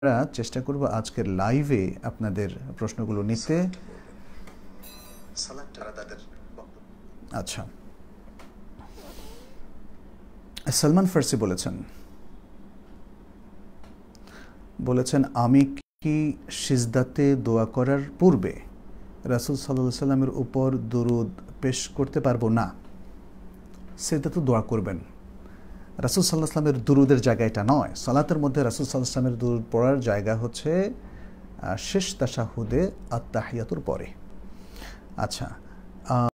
চেষ্টা করব আজকের লাইভে আপনাদের প্রশ্নগুলো নিতে। আচ্ছা, সালমান ফার্সি বলেছেন আমি কি সিজদাতে দোয়া করার পূর্বে রাসূল সাল্লাল্লাহু আলাইহি সাল্লামের উপর দুরূদ পেশ করতে পারবো না? সেটা তো দোয়া করবেন। রাসূল সাল্লাল্লাহু আলাইহি সাল্লামের দুরূদের জায়গা এটা নয়। সালাতের মধ্যে রাসূল সাল্লাল্লাহু আলাইহি সাল্লামের দুরূদ পড়ার জায়গা হচ্ছে শেষ তাশাহুদে আত-তাহিয়াতুর পরে। আচ্ছা,